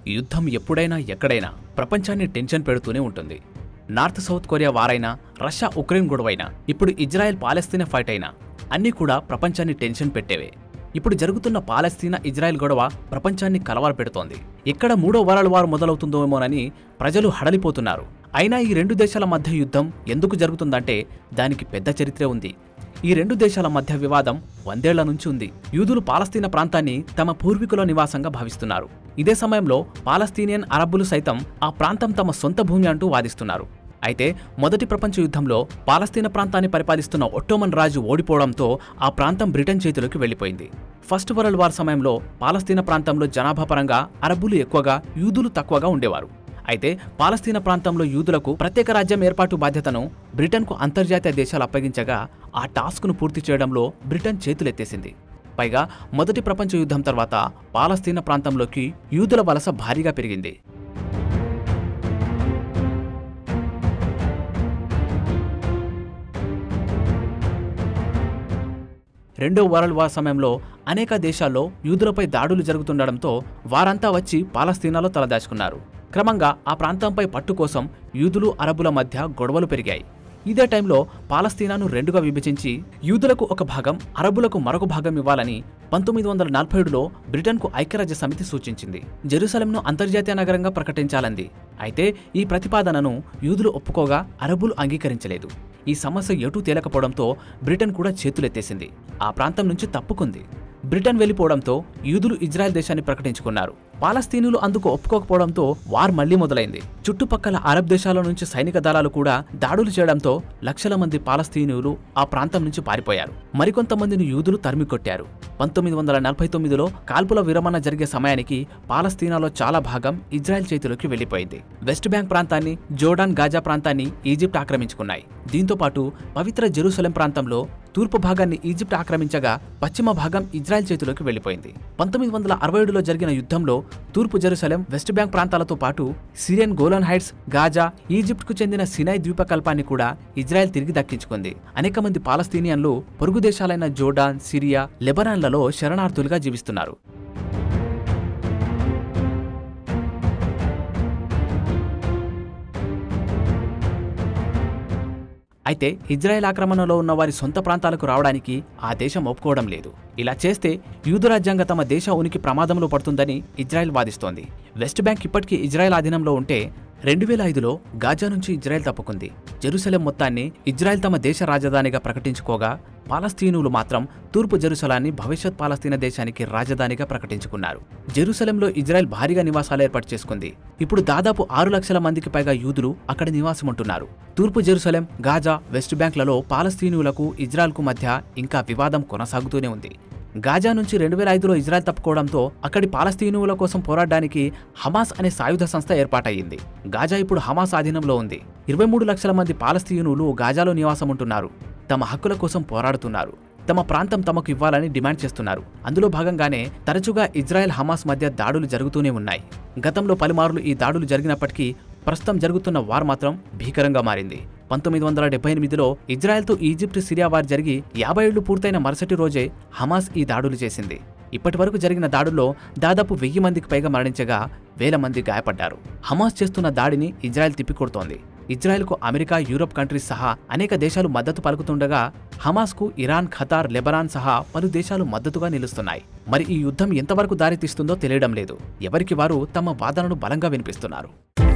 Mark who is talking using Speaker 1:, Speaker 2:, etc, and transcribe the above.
Speaker 1: యుద్ధం ఎప్పుడైనా ఎక్కడైనా ప్రపంచాన్ని టెన్షన్ పెడుతూనే ఉంటుంది. నార్త్ సౌత్ కొరియా వారైనా, రష్యా ఉక్రెయిన్ గొడవైనా, ఇప్పుడు ఇజ్రాయెల్ పాలస్తీనా ఫైట్ అయినా అన్నీ కూడా ప్రపంచాన్ని టెన్షన్ పెట్టేవే. ఇప్పుడు జరుగుతున్న పాలస్తీనా ఇజ్రాయెల్ గొడవ ప్రపంచాన్ని కలవరపెడుతోంది. ఎక్కడ మూడో వరల్డ్ వార్ మొదలవుతుందోమోనని ప్రజలు హడలిపోతున్నారు. అయినా ఈ రెండు దేశాల మధ్య యుద్ధం ఎందుకు జరుగుతుందంటే దానికి పెద్ద చరిత్రే ఉంది. ఈ రెండు దేశాల మధ్య వివాదం 100 ఏళ్ల నుంచి ఉంది. యూదులు పాలస్తీనా ప్రాంతాన్ని తమ పూర్వీకుల నివాసంగా భావిస్తున్నారు. ఇదే సమయంలో పాలస్తీనియన్ అరబ్బులు సైతం ఆ ప్రాంతం తమ సొంత భూమి అంటూ వాదిస్తున్నారు. అయితే మొదటి ప్రపంచ యుద్ధంలో పాలస్తీనా ప్రాంతాన్ని పరిపాలిస్తున్న ఒట్టోమన్ రాజు ఓడిపోవడంతో ఆ ప్రాంతం బ్రిటన్ చేతిలోకి వెళ్లిపోయింది. ఫస్ట్ వరల్డ్ వార్ సమయంలో పాలస్తీనా ప్రాంతంలో జనాభా పరంగా అరబ్బులు ఎక్కువగా, యూదులు తక్కువగా ఉండేవారు. అయితే పాలస్తీనా ప్రాంతంలో యూదులకు ప్రత్యేక రాజ్యం ఏర్పాటు బాధ్యతను బ్రిటన్కు అంతర్జాతీయ దేశాలు అప్పగించగా ఆ టాస్క్ను పూర్తి చేయడంలో బ్రిటన్ చేతులెత్తేసింది. పైగా మొదటి ప్రపంచ యుద్ధం తర్వాత పాలస్తీనా ప్రాంతంలోకి యూదుల వలస భారీగా పెరిగింది. రెండో వరల్డ్ వార్ సమయంలో అనేక దేశాల్లో యూదులపై దాడులు జరుగుతుండడంతో వారంతా వచ్చి పాలస్తీనాలో తలదాచుకున్నారు. క్రమంగా ఆ ప్రాంతంపై పట్టు కోసం యూదులు, అరబ్బుల మధ్య గొడవలు పెరిగాయి. ఇదే టైంలో పాలస్తీనాను రెండుగా విభజించి యూదులకు ఒక భాగం, అరబ్బులకు మరొక భాగం ఇవ్వాలని 1947లో బ్రిటన్కు ఐక్యరాజ్య సమితి సూచించింది. జెరూసలంను అంతర్జాతీయ నగరంగా ప్రకటించాలంది. అయితే ఈ ప్రతిపాదనను యూదులు ఒప్పుకోగా అరబ్బులు అంగీకరించలేదు. ఈ సమస్య ఎటూ తేలకపోవడంతో బ్రిటన్ కూడా చేతులెత్తేసింది. ఆ ప్రాంతం నుంచి తప్పుకుంది. బ్రిటన్ వెళ్లిపోవడంతో యూదులు ఇజ్రాయెల్ దేశాన్ని ప్రకటించుకున్నారు. పాలస్తీనులు అందుకు ఒప్పుకోకపోవడంతో వార్ మళ్లీ మొదలైంది. చుట్టుపక్కల అరబ్ దేశాల నుంచి సైనిక దళాలు కూడా దాడులు చేయడంతో లక్షల మంది పాలస్తీనులు ఆ ప్రాంతం నుంచి పారిపోయారు. మరికొంతమందిని యూదులు తరిమికొట్టారు. 1949లో కాల్పుల విరమణ జరిగే సమయానికి పాలస్తీనాలో చాలా భాగం ఇజ్రాయెల్ చేతిలోకి వెళ్లిపోయింది. వెస్ట్ బ్యాంక్ ప్రాంతాన్ని, జోర్డాన్, గాజా ప్రాంతాన్ని ఈజిప్ట్ ఆక్రమించుకున్నాయి. దీంతో పాటు పవిత్ర జెరూసలేం ప్రాంతంలో తూర్పు భాగాన్ని ఈజిప్ట్ ఆక్రమించగా పశ్చిమ భాగం ఇజ్రాయెల్ చేతిలోకి వెళ్లిపోయింది. 1967లో జరిగిన యుద్ధంలో తూర్పు జెరూసలేం, వెస్ట్ బ్యాంక్ ప్రాంతాలతో పాటు సిరియన్ గోలాన్ హైట్స్, గాజా, ఈజిప్ట్కు చెందిన సినాయ్ ద్వీపకల్పాన్ని కూడా ఇజ్రాయెల్ తిరిగి దక్కించుకుంది. అనేక మంది పాలస్తీనియన్లు పొరుగు దేశాలైన జోర్డాన్, సిరియా, లెబనాన్లలో శరణార్థులుగా జీవిస్తున్నారు. అయితే ఇజ్రాయెల్ ఆక్రమణలో ఉన్న వారి సొంత ప్రాంతాలకు రావడానికి ఆ దేశం ఒప్పుకోవడం లేదు. ఇలా చేస్తే యూదు రాజ్యాంగ తమ దేశ ఉనికి ప్రమాదంలో పడుతుందని ఇజ్రాయెల్ వాదిస్తోంది. వెస్ట్ బ్యాంక్ ఇప్పటికీ ఇజ్రాయెల్ ఆధీనంలో ఉంటే 2005లో గాజా నుంచి ఇజ్రాయెల్ తప్పుకుంది. జెరూసలేం మొత్తాన్ని ఇజ్రాయెల్ తమ దేశ రాజధానిగా ప్రకటించుకోగా పాలస్తీనులు మాత్రం తూర్పు జెరూసలాన్ని భవిష్యత్ పాలస్తీనా దేశానికి రాజధానిగా ప్రకటించుకున్నారు. జెరూసలేంలో ఇజ్రాయెల్ భారీగా నివాసాలు ఏర్పాటు చేసుకుంది. ఇప్పుడు దాదాపు 6 లక్షల మందికి పైగా యూదులు అక్కడ నివాసం ఉంటున్నారు. తూర్పు జెరూసలేం, గాజా, వెస్ట్ బ్యాంక్లలో పాలస్తీనులకు ఇజ్రాయెల్కు మధ్య ఇంకా వివాదం కొనసాగుతూనే ఉంది. గాజా నుంచి 2005లో ఇజ్రాయెల్ తప్పుకోవడంతో అక్కడి పాలస్తీనుల కోసం పోరాడడానికి హమాస్ అనే సాయుధ సంస్థ ఏర్పాటయ్యింది. గాజా ఇప్పుడు హమాస్ ఆధీనంలో ఉంది. 23 లక్షల మంది పాలస్తీనులు గాజాలో నివాసం ఉంటున్నారు. తమ హక్కుల కోసం పోరాడుతున్నారు. తమ ప్రాంతం తమకు ఇవ్వాలని డిమాండ్ చేస్తున్నారు. అందులో భాగంగానే తరచుగా ఇజ్రాయెల్, హమాస్ మధ్య దాడులు జరుగుతూనే ఉన్నాయి. గతంలో పలుమార్లు ఈ దాడులు జరిగినప్పటికీ ప్రస్తుతం జరుగుతున్న వార్ మాత్రం భీకరంగా మారింది. 1978లో ఇజ్రాయెల్తో ఈజిప్ట్, సిరియా వార్ జరిగి 50 ఏళ్లు పూర్తయిన మరుసటి రోజే హమాస్ ఈ దాడులు చేసింది. ఇప్పటి వరకు జరిగిన దాడుల్లో దాదాపు 1000 మందికి పైగా మరణించగా 1000 మంది గాయపడ్డారు. హమాస్ చేస్తున్న దాడిని ఇజ్రాయెల్ తిప్పికొడుతోంది. ఇజ్రాయెల్కు అమెరికా, యూరప్ కంట్రీస్ సహా అనేక దేశాలు మద్దతు పలుకుతుండగా హమాస్కు ఇరాన్, ఖతార్, లెబనాన్ సహా పలు దేశాలు మద్దతుగా నిలుస్తున్నాయి. మరి ఈ యుద్ధం ఎంతవరకు దారితీస్తుందో తెలియడం లేదు. ఎవరికి వారు తమ వాదనను బలంగా వినిపిస్తున్నారు.